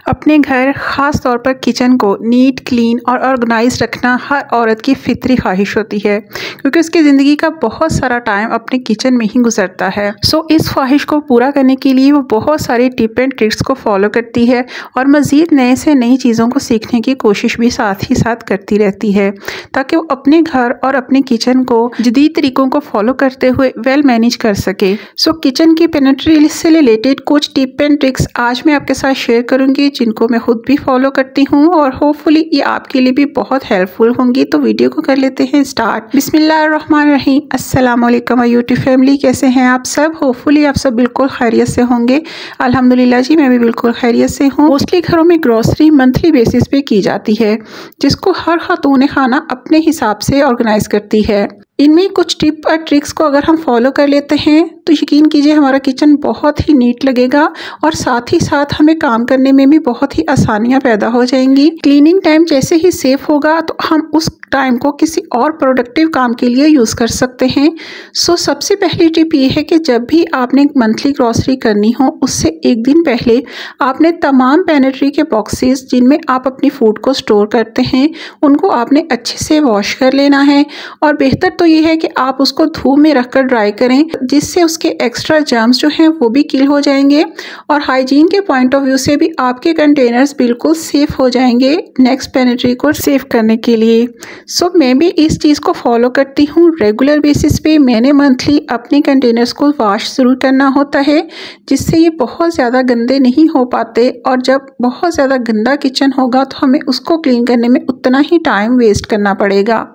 अपने घर ख़ास तौर पर किचन को नीट, क्लीन और ऑर्गेनाइज रखना हर औरत की फितरी ख्वाहिश होती है, क्योंकि उसकी ज़िंदगी का बहुत सारा टाइम अपने किचन में ही गुजरता है। इस ख्वाहिश को पूरा करने के लिए वो बहुत सारी टिप एंड ट्रिक्स को फॉलो करती है और मज़ीद नए से नई चीज़ों को सीखने की कोशिश भी साथ ही साथ करती रहती है, ताकि वो अपने घर और अपने किचन को जदीद तरीकों को फॉलो करते हुए वेल मैनेज कर सके। किचन की पेनिट्री से रिलेटेड कुछ टिप एंड ट्रिक्स आज मैं आपके साथ शेयर करूंगी, जिनको मैं खुद भी फॉलो करती हूं और होपफुली ये आपके लिए भी बहुत हेल्पफुल होंगी। तो वीडियो को कर लेते हैं स्टार्ट। बिस्मिल्लाहिर्रहमानिर्रहीम। अस्सलाम वालेकुम यूट्यूब फैमिली, कैसे हैं आप सब? होपफुली आप सब बिल्कुल खैरियत से होंगे। अल्हम्दुलिल्लाह जी, मैं भी बिल्कुल खैरियत से हूँ। मोस्टली घरों में ग्रोसरी मंथली बेसिस पे की जाती है, जिसको हर खातून खाना अपने हिसाब से ऑर्गेनाइज करती है। इनमें कुछ टिप और ट्रिक्स को अगर हम फॉलो कर लेते हैं तो यकीन कीजिए हमारा किचन बहुत ही नीट लगेगा और साथ ही साथ हमें काम करने में भी बहुत ही आसानियां पैदा हो जाएंगी। क्लीनिंग टाइम जैसे ही सेफ होगा तो हम उस टाइम को किसी और प्रोडक्टिव काम के लिए यूज़ कर सकते हैं। सबसे पहली टिप ये है कि जब भी आपने मंथली ग्रॉसरी करनी हो, उससे एक दिन पहले आपने तमाम पेनिट्री के बॉक्सेस जिनमें आप अपनी फूड को स्टोर करते हैं, उनको आपने अच्छे से वॉश कर लेना है। और बेहतर तो ये है कि आप उसको धूप में रखकर ड्राई करें, जिससे उसके एक्स्ट्रा जर्म्स जो हैं वो भी किल हो जाएंगे और हाइजीन के पॉइंट ऑफ व्यू से भी आपके कंटेनर्स बिल्कुल सेफ हो जाएंगे नेक्स्ट पेनिट्री को सेव करने के लिए। मैं भी इस चीज़ को फॉलो करती हूँ। रेगुलर बेसिस पे मैंने मंथली अपने कंटेनर्स को वॉश ज़रूर करना होता है, जिससे ये बहुत ज़्यादा गंदे नहीं हो पाते। और जब बहुत ज़्यादा गंदा किचन होगा तो हमें उसको क्लीन करने में उतना ही टाइम वेस्ट करना पड़ेगा।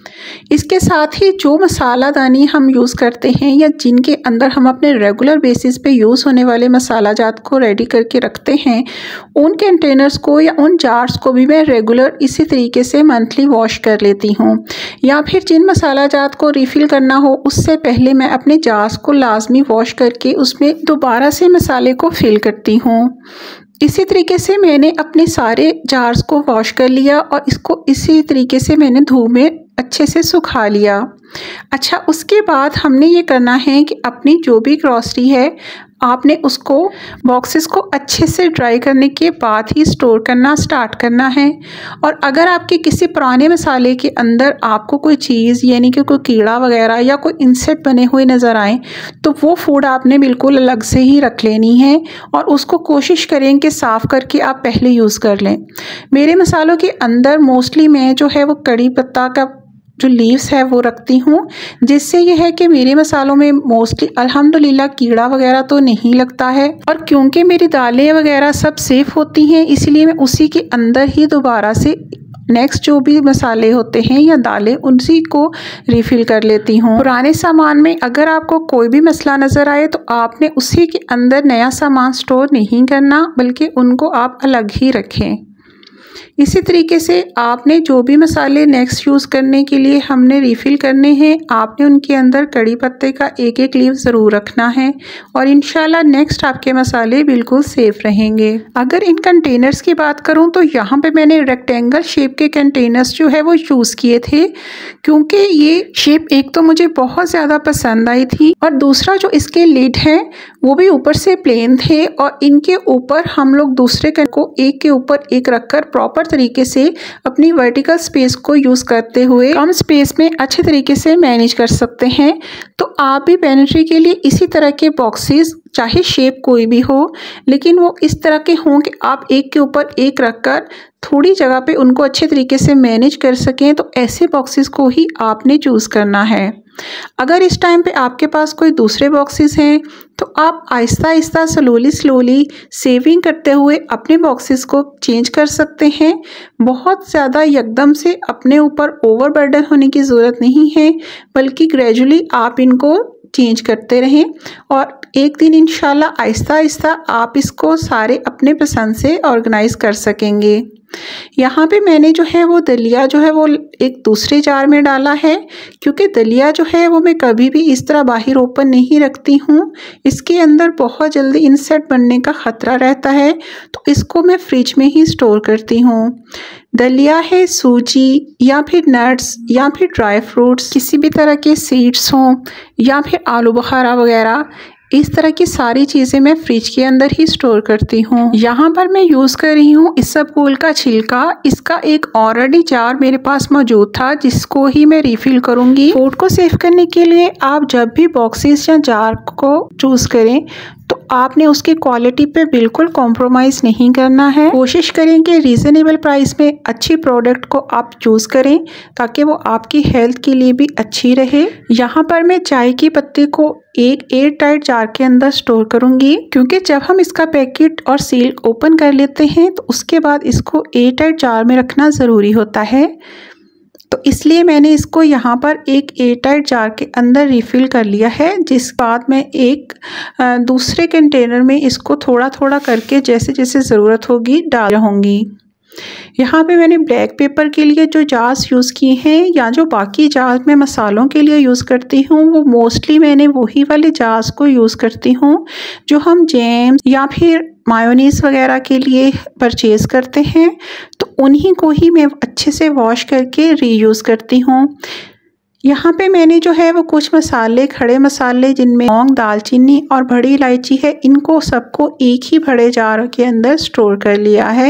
इसके साथ ही जो मसालादानी हम यूज़ करते हैं या जिनके अंदर हम अपने रेगुलर बेसिस पे यूज़ होने वाले मसाला जात को रेडी करके रखते हैं, उन कंटेनर्स को या उन जार्स को भी मैं रेगुलर इसी तरीके से मंथली वॉश कर लेती हूँ। या फिर जिन मसाला जात को रिफ़िल करना हो उससे पहले मैं अपने जार्स को लाजमी वॉश करके उसमें दोबारा से मसाले को फिल करती हूँ। इसी तरीके से मैंने अपने सारे जार्स को वॉश कर लिया और इसको इसी तरीके से मैंने धूप में अच्छे से सुखा लिया। अच्छा, उसके बाद हमने ये करना है कि अपनी जो भी ग्रॉसरी है आपने उसको बॉक्सेस को अच्छे से ड्राई करने के बाद ही स्टोर करना स्टार्ट करना है। और अगर आपके किसी पुराने मसाले के अंदर आपको कोई चीज़ यानी कि कोई कीड़ा वगैरह या कोई इंसेक्ट बने हुए नज़र आए, तो वो फूड आपने बिल्कुल अलग से ही रख लेनी है और उसको कोशिश करें कि साफ़ करके आप पहले यूज़ कर लें। मेरे मसालों के अंदर मोस्टली मैं जो है वो कड़ी पत्ता का जो लीव्स है वो रखती हूँ, जिससे ये है कि मेरे मसालों में मोस्टली अल्हम्दुलिल्लाह कीड़ा वगैरह तो नहीं लगता है। और क्योंकि मेरी दालें वगैरह सब सेफ होती हैं, इसलिए मैं उसी के अंदर ही दोबारा से नेक्स्ट जो भी मसाले होते हैं या दालें उसी को रिफ़िल कर लेती हूँ। पुराने सामान में अगर आपको कोई भी मसला नज़र आए तो आपने उसी के अंदर नया सामान स्टोर नहीं करना, बल्कि उनको आप अलग ही रखें। इसी तरीके से आपने जो भी मसाले नेक्स्ट यूज़ करने के लिए हमने रिफ़िल करने हैं, आपने उनके अंदर कड़ी पत्ते का एक एक लीव ज़रूर रखना है और इंशाल्लाह नेक्स्ट आपके मसाले बिल्कुल सेफ रहेंगे। अगर इन कंटेनर्स की बात करूं तो यहाँ पे मैंने रेक्टेंगल शेप के कंटेनर्स जो है वो यूज़ किए थे, क्योंकि ये शेप एक तो मुझे बहुत ज़्यादा पसंद आई थी और दूसरा जो इसके लिड हैं वो भी ऊपर से प्लेन थे और इनके ऊपर हम लोग दूसरे को एक के ऊपर एक रखकर प्रॉपर तरीके से अपनी वर्टिकल स्पेस को यूज़ करते हुए कम स्पेस में अच्छे तरीके से मैनेज कर सकते हैं। तो आप भी पेनिट्री के लिए इसी तरह के बॉक्सेस, चाहे शेप कोई भी हो, लेकिन वो इस तरह के हों कि आप एक के ऊपर एक रखकर थोड़ी जगह पे उनको अच्छे तरीके से मैनेज कर सकें, तो ऐसे बॉक्सेस को ही आपने चूज़ करना है। अगर इस टाइम पे आपके पास कोई दूसरे बॉक्सेस हैं तो आप आहिस्ता आहिस्ता स्लोली सेविंग करते हुए अपने बॉक्सेस को चेंज कर सकते हैं। बहुत ज़्यादा यकदम से अपने ऊपर ओवरबर्डन होने की ज़रूरत नहीं है, बल्कि ग्रेजुअली आप इनको चेंज करते रहें और एक दिन इंशाल्लाह आहिस्ता आहिस्ता आप इसको सारे अपने पसंद से ऑर्गेनाइज कर सकेंगे। यहाँ पे मैंने जो है वो दलिया जो है वो एक दूसरे जार में डाला है, क्योंकि दलिया जो है वो मैं कभी भी इस तरह बाहर ओपन नहीं रखती हूँ। इसके अंदर बहुत जल्दी इंसेक्ट बनने का ख़तरा रहता है, तो इसको मैं फ्रिज में ही स्टोर करती हूँ। दलिया है सूजी या फिर नट्स या फिर ड्राई फ्रूट्स, किसी भी तरह के सीड्स हों या फिर आलू बुखारा वगैरह, इस तरह की सारी चीज़ें मैं फ्रिज के अंदर ही स्टोर करती हूँ। यहाँ पर मैं यूज़ कर रही हूँ इसबगोल का छिलका। इसका एक ऑलरेडी जार मेरे पास मौजूद था जिसको ही मैं रिफिल करूँगी। फूड को सेव करने के लिए आप जब भी बॉक्सेस या जार को चूज़ करें तो आपने उसकी क्वालिटी पे बिल्कुल कॉम्प्रोमाइज़ नहीं करना है। कोशिश करें कि रीज़नेबल प्राइस में अच्छी प्रोडक्ट को आप चूज़ करें ताकि वो आपकी हेल्थ के लिए भी अच्छी रहे। यहाँ पर मैं चाय की पत्ती को एक एयर टाइट जार के अंदर स्टोर करूँगी, क्योंकि जब हम इसका पैकेट और सील ओपन कर लेते हैं तो उसके बाद इसको एयर टाइट जार में रखना ज़रूरी होता है। तो इसलिए मैंने इसको यहाँ पर एक एयरटाइट जार के अंदर रिफ़िल कर लिया है, जिस बाद मैं एक दूसरे कंटेनर में इसको थोड़ा थोड़ा करके जैसे जैसे ज़रूरत होगी डाल रहूँगी। यहाँ पे मैंने ब्लैक पेपर के लिए जो जार्स यूज़ किए हैं या जो बाकी जार्स मैं मसालों के लिए यूज़ करती हूँ वो मोस्टली मैंने वही वाले जार्स को यूज़ करती हूँ जो हम जैम या फिर मायोनीज़ वगैरह के लिए परचेज़ करते हैं। तो उन्हीं को ही मैं अच्छे से वॉश करके रीयूज़ करती हूँ। यहाँ पे मैंने जो है वो कुछ मसाले, खड़े मसाले जिनमें लौंग, दालचीनी और बड़ी इलायची है, इनको सबको एक ही बड़े जार के अंदर स्टोर कर लिया है।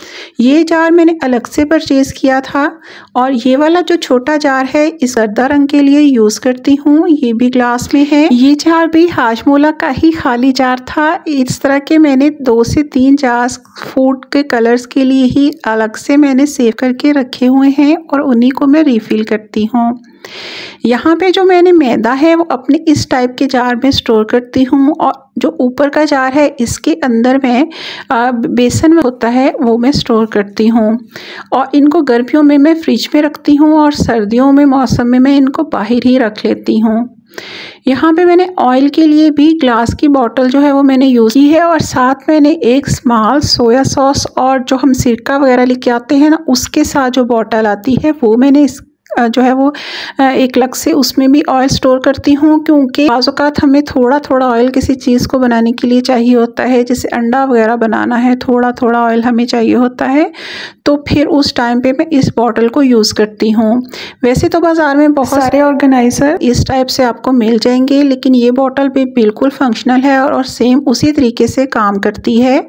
ये जार मैंने अलग से परचेज़ किया था और ये वाला जो छोटा जार है इस गर्दा रंग के लिए यूज़ करती हूँ। ये भी ग्लास में है। ये जार भी हाजमोला का ही खाली जार था। इस तरह के मैंने 2 से 3 जार्स फूड के कलर्स के लिए ही अलग से मैंने सेव करके रखे हुए हैं और उन्हीं को मैं रिफ़िल करती हूँ। यहाँ पे जो मैंने मैदा है वो अपने इस टाइप के जार में स्टोर करती हूँ और जो ऊपर का जार है इसके अंदर मैं बेसन होता है वो मैं स्टोर करती हूँ और इनको गर्मियों में मैं फ्रिज में रखती हूँ और सर्दियों में मौसम में मैं इनको बाहर ही रख लेती हूँ। यहाँ पे मैंने ऑयल के लिए भी ग्लास की बोतल जो है वो मैंने यूज़ की है और साथ मैंने एक स्मॉल सोया सॉस और जो हम सिरका वगैरह लेके आते हैं ना उसके साथ जो बोतल आती है वो मैंने जो है वो एक अलग से उसमें भी ऑयल स्टोर करती हूँ, क्योंकि बाज़ औक़ात हमें थोड़ा थोड़ा ऑयल किसी चीज़ को बनाने के लिए चाहिए होता है। जैसे अंडा वगैरह बनाना है, थोड़ा थोड़ा ऑयल हमें चाहिए होता है, तो फिर उस टाइम पे मैं इस बॉटल को यूज़ करती हूँ। वैसे तो बाज़ार में बहुत सारे ऑर्गेनाइज़र इस टाइप से आपको मिल जाएंगे, लेकिन ये बॉटल भी बिल्कुल फंक्शनल है और सेम उसी तरीके से काम करती है।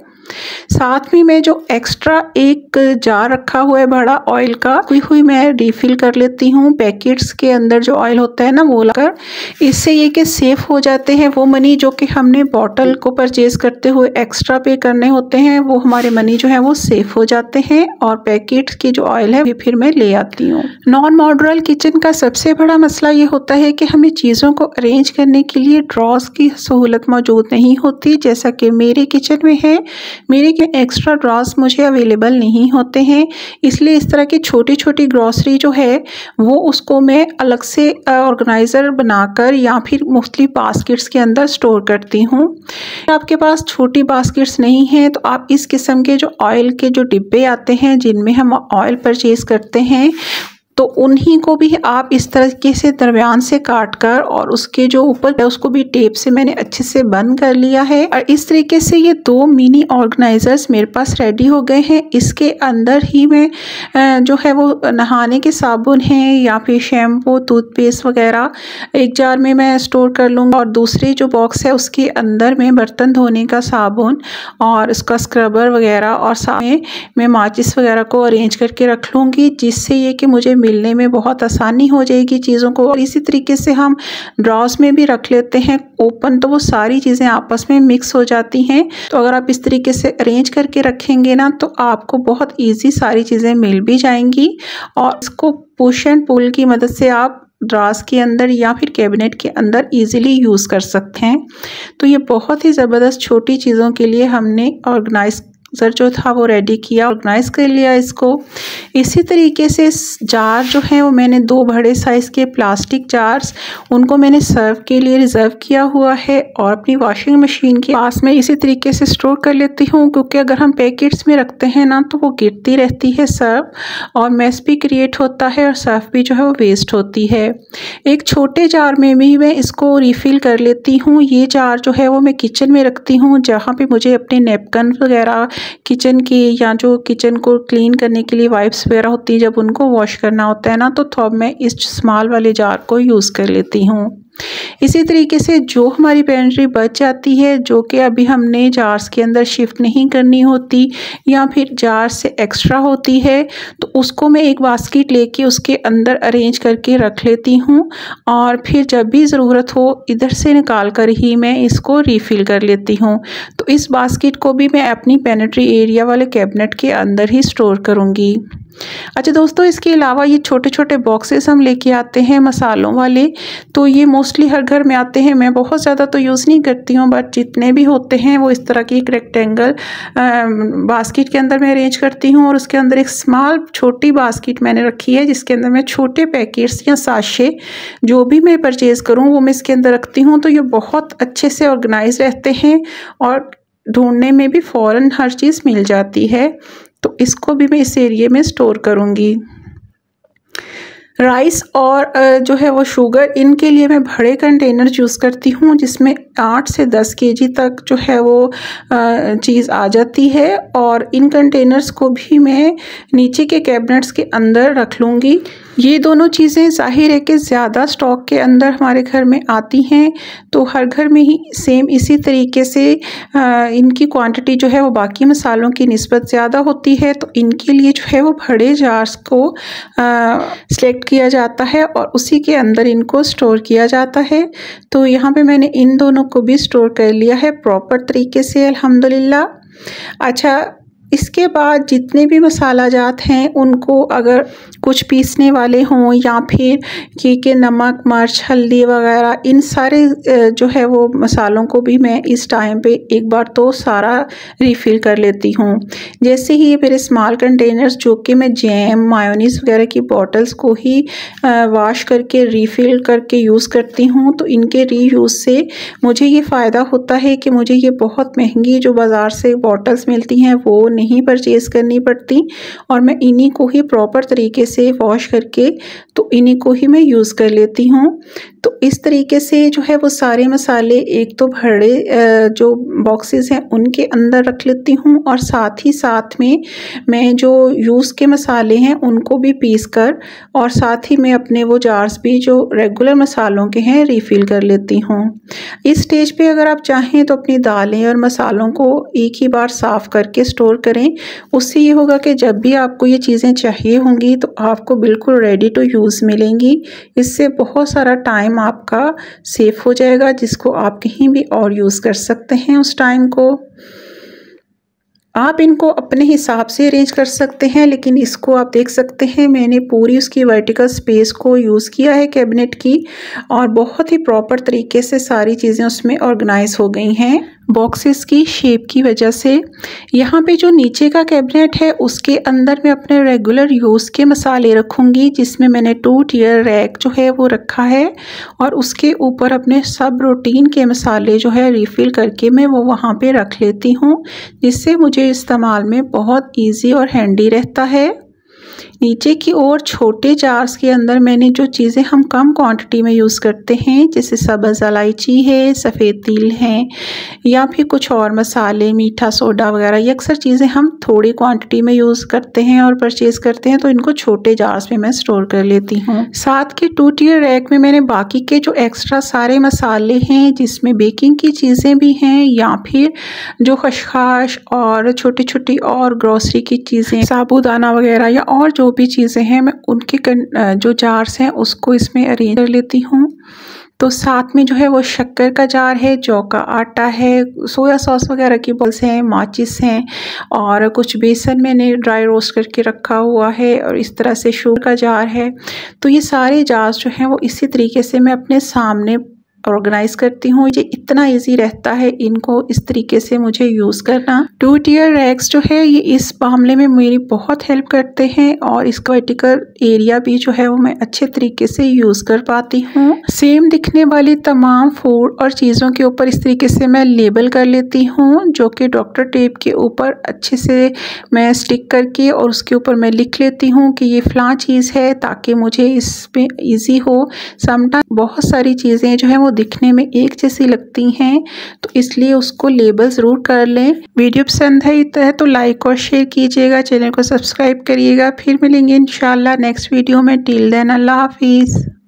साथ में मैं जो एक्स्ट्रा एक जार रखा हुआ है बड़ा ऑयल का, हुई मैं रिफ़िल कर लेती हूँ। पैकेट्स के अंदर जो ऑयल होता है ना वो लगाकर, इससे ये कि सेफ़ हो जाते हैं वो मनी जो कि हमने बॉटल को परचेज़ करते हुए एक्स्ट्रा पे करने होते हैं, वो हमारे मनी जो है वो सेफ़ हो जाते हैं और पैकेट्स की जो ऑयल है फिर मैं ले आती हूँ। नॉन मॉड्यूलर किचन का सबसे बड़ा मसला ये होता है कि हमें चीज़ों को अरेंज करने के लिए ड्रॉज की सहूलत मौजूद नहीं होती, जैसा कि मेरे किचन में है। मेरे के एक्स्ट्रा ड्रॉज मुझे अवेलेबल नहीं होते हैं, इसलिए इस तरह की छोटी छोटी ग्रॉसरी जो है वो उसको मैं अलग से ऑर्गेनाइज़र बनाकर या फिर मुख्तलिफ बास्केट्स के अंदर स्टोर करती हूँ। आपके पास छोटी बास्केट्स नहीं हैं तो आप इस किस्म के जो ऑयल के जो डिब्बे आते हैं जिनमें हम ऑयल परचेज़ करते हैं तो उन्हीं को भी आप इस तरीके से दरमियान से काट कर और उसके जो ऊपर है उसको भी टेप से मैंने अच्छे से बंद कर लिया है और इस तरीके से ये 2 मिनी ऑर्गेनाइजर्स मेरे पास रेडी हो गए हैं। इसके अंदर ही मैं जो है वो नहाने के साबुन हैं या फिर शैम्पू, टूथपेस्ट वगैरह एक जार में मैं स्टोर कर लूँगा और दूसरे जो बॉक्स है उसके अंदर में बर्तन धोने का साबुन और उसका स्क्रबर वगैरह और साथ में मैं माचिस वगैरह को अरेंज करके रख लूँगी, जिससे ये कि मुझे मिलने में बहुत आसानी हो जाएगी चीज़ों को। और इसी तरीके से हम ड्रॉज में भी रख लेते हैं ओपन, तो वो सारी चीज़ें आपस में मिक्स हो जाती हैं। तो अगर आप इस तरीके से अरेंज करके रखेंगे ना तो आपको बहुत ईजी सारी चीज़ें मिल भी जाएंगी और इसको पुश एंड पुल की मदद से आप ड्रॉज के अंदर या फिर कैबिनेट के अंदर इजीली यूज़ कर सकते हैं। तो ये बहुत ही ज़बरदस्त छोटी चीज़ों के लिए हमने ऑर्गेनाइज जो था वो रेडी किया, ऑर्गेनाइज कर लिया इसको। इसी तरीके से जार जो है वो मैंने 2 बड़े साइज़ के प्लास्टिक जार्स उनको मैंने सर्व के लिए रिज़र्व किया हुआ है और अपनी वॉशिंग मशीन के पास में इसी तरीके से स्टोर कर लेती हूँ, क्योंकि अगर हम पैकेट्स में रखते हैं ना तो वो गिरती रहती है सर्व और मेस भी क्रिएट होता है और सर्व भी जो है वो वेस्ट होती है। एक छोटे जार में भी मैं इसको रिफ़िल कर लेती हूँ। ये जार जो है वो मैं किचन में रखती हूँ, जहाँ पे मुझे अपने नैपकिन वगैरह किचन की या जो किचन को क्लीन करने के लिए वाइप्स वगैरह होती है जब उनको वॉश करना होता है ना तो मैं इस स्मॉल वाले जार को यूज़ कर लेती हूँ। इसी तरीके से जो हमारी पेनिट्री बच जाती है, जो कि अभी हमने जार्स के अंदर शिफ्ट नहीं करनी होती या फिर जार से एक्स्ट्रा होती है, तो उसको मैं एक बास्केट लेके उसके अंदर अरेंज करके रख लेती हूँ और फिर जब भी ज़रूरत हो इधर से निकाल कर ही मैं इसको रीफ़िल कर लेती हूँ। तो इस बास्केट को भी मैं अपनी पेनिट्री एरिया वाले कैबिनेट के अंदर ही स्टोर करूँगी। अच्छा दोस्तों, इसके अलावा ये छोटे छोटे बॉक्सेस हम लेके आते हैं मसालों वाले, तो ये मोस्टली हर घर में आते हैं। मैं बहुत ज़्यादा तो यूज़ नहीं करती हूँ, बट जितने भी होते हैं वो इस तरह की एक रेक्टेंगल बास्केट के अंदर मैं अरेंज करती हूँ और उसके अंदर एक स्मॉल छोटी बास्केट मैंने रखी है जिसके अंदर मैं छोटे पैकेट्स या साशे जो भी मैं परचेज़ करूँ वो मैं इसके अंदर रखती हूँ। तो ये बहुत अच्छे से ऑर्गेनाइज रहते हैं और ढूंढने में भी फ़ौरन हर चीज़ मिल जाती है। तो इसको भी मैं इस एरिया में स्टोर करूँगी। राइस और जो है वो शुगर, इनके लिए मैं बड़े कंटेनर यूज़ करती हूँ जिसमें 8 से 10 केजी तक जो है वो चीज़ आ जाती है और इन कंटेनर्स को भी मैं नीचे के कैबिनेट्स के अंदर रख लूँगी। ये दोनों चीज़ें ज़ाहिर है कि ज़्यादा स्टॉक के अंदर हमारे घर में आती हैं, तो हर घर में ही सेम इसी तरीके से इनकी क्वांटिटी जो है वो बाकी मसालों की निस्बत ज़्यादा होती है। तो इनके लिए जो है वो बड़े जार्स को सेलेक्ट किया जाता है और उसी के अंदर इनको स्टोर किया जाता है। तो यहाँ पे मैंने इन दोनों को भी स्टोर कर लिया है प्रॉपर तरीके से, अल्हम्दुलिल्लाह। अच्छा, इसके बाद जितने भी मसाला जात हैं उनको अगर कुछ पीसने वाले हों या फिर कि नमक, मिर्च, हल्दी वगैरह, इन सारे जो है वो मसालों को भी मैं इस टाइम पे एक बार तो सारा रीफ़िल कर लेती हूँ। जैसे ही ये मेरे स्मॉल कंटेनर्स जो कि मैं जैम, मायोनीज़ वगैरह की बॉटल्स को ही वॉश करके रीफ़िल करके यूज़ करती हूँ, तो इनके रीयूज़ से मुझे ये फ़ायदा होता है कि मुझे ये बहुत महंगी जो बाज़ार से बॉटल्स मिलती हैं वो नहीं परचेज़ करनी पड़ती और मैं इन्हीं को ही प्रॉपर तरीके से वॉश करके तो इन्हीं को ही मैं यूज़ कर लेती हूँ। तो इस तरीके से जो है वो सारे मसाले एक तो बड़े जो बॉक्सेस हैं उनके अंदर रख लेती हूँ और साथ ही साथ में मैं जो यूज़ के मसाले हैं उनको भी पीस कर और साथ ही मैं अपने वो जार्स भी जो रेगुलर मसालों के हैं रीफ़िल कर लेती हूँ। इस स्टेज पे अगर आप चाहें तो अपनी दालें और मसालों को एक ही बार साफ़ करके स्टोर करें। उससे ये होगा कि जब भी आपको ये चीज़ें चाहिए होंगी तो आपको बिल्कुल रेडी टू यूज़ मिलेंगी। इससे बहुत सारा टाइम आपका सेफ हो जाएगा जिसको आप कहीं भी और यूज़ कर सकते हैं। उस टाइम को आप इनको अपने हिसाब से अरेंज कर सकते हैं, लेकिन इसको आप देख सकते हैं मैंने पूरी उसकी वर्टिकल स्पेस को यूज़ किया है कैबिनेट की और बहुत ही प्रॉपर तरीके से सारी चीज़ें उसमें ऑर्गेनाइज हो गई हैं बॉक्सेस की शेप की वजह से। यहाँ पे जो नीचे का कैबिनेट है उसके अंदर मैं अपने रेगुलर यूज़ के मसाले रखूँगी, जिसमें मैंने 2 टियर रैक जो है वो रखा है और उसके ऊपर अपने सब रूटीन के मसाले जो है रीफ़िल करके मैं वो वहाँ पे रख लेती हूँ, जिससे मुझे इस्तेमाल में बहुत ईजी और हैंडी रहता है। नीचे की ओर छोटे जार्स के अंदर मैंने जो चीज़ें हम कम क्वांटिटी में यूज़ करते हैं जैसे सब्ज़ इलायची है, सफ़ेद तिल हैं या फिर कुछ और मसाले, मीठा सोडा वगैरह, ये अक्सर चीज़ें हम थोड़ी क्वांटिटी में यूज़ करते हैं और परचेज़ करते हैं, तो इनको छोटे जार्स में मैं स्टोर कर लेती हूँ। साथ के 2 टियर रैक में मैंने बाकी के जो एक्स्ट्रा सारे मसाले हैं जिसमें बेकिंग की चीज़ें भी हैं या फिर जो खशखाश और छोटी छोटी और ग्रोसरी की चीज़ें, साबूदाना वगैरह या और जो भी चीज़ें हैं, मैं उनके जो जार्स हैं उसको इसमें अरेंज कर लेती हूँ। तो साथ में जो है वो शक्कर का जार है, जौ का आटा है, सोया सॉस वगैरह की बॉल्स हैं, माचिस हैं और कुछ बेसन मैंने ड्राई रोस्ट करके रखा हुआ है और इस तरह से शुगर का जार है। तो ये सारे जार्स जो हैं वो इसी तरीके से मैं अपने सामने ऑर्गेनाइज करती हूँ। ये इतना इजी रहता है इनको इस तरीके से मुझे यूज़ करना। 2 टियर रैक्स जो है ये इस मामले में मेरी बहुत हेल्प करते हैं और इसका वर्टिकल एरिया भी जो है वो मैं अच्छे तरीके से यूज़ कर पाती हूँ। सेम दिखने वाली तमाम फूड और चीज़ों के ऊपर इस तरीके से मैं लेबल कर लेती हूँ, जो कि डॉक्टर टेप के ऊपर अच्छे से मैं स्टिक करके और उसके ऊपर मैं लिख लेती हूँ कि ये फ़लाँ चीज़ है, ताकि मुझे इसमें ईजी हो। समटाइम बहुत सारी चीज़ें जो है वो दिखने में एक जैसी लगती हैं, तो इसलिए उसको लेबल ज़रूर कर लें। वीडियो पसंद है तो लाइक और शेयर कीजिएगा, चैनल को सब्सक्राइब करिएगा। फिर मिलेंगे इंशाल्लाह नेक्स्ट वीडियो में। टिल देन अल्लाह हाफिज़।